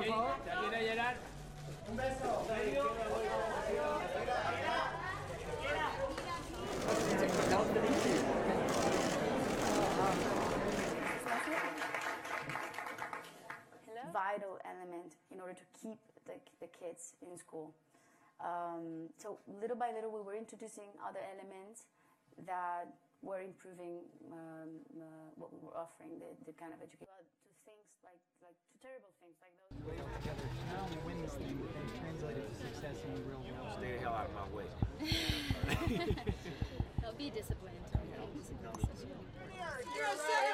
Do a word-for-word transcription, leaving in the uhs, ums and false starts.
por favor. ¿Se quiere llenar? Un beso. Vital element in order to keep the, the kids in school. Um, so little by little we were introducing other elements that were improving um, uh, what we were offering, the, the kind of education. To things like, like to terrible things like those. Way together to not only win this thing, but then translate it to success in the real world. Stay the hell out of my way. They'll be disciplined. Being disciplined is such a good point.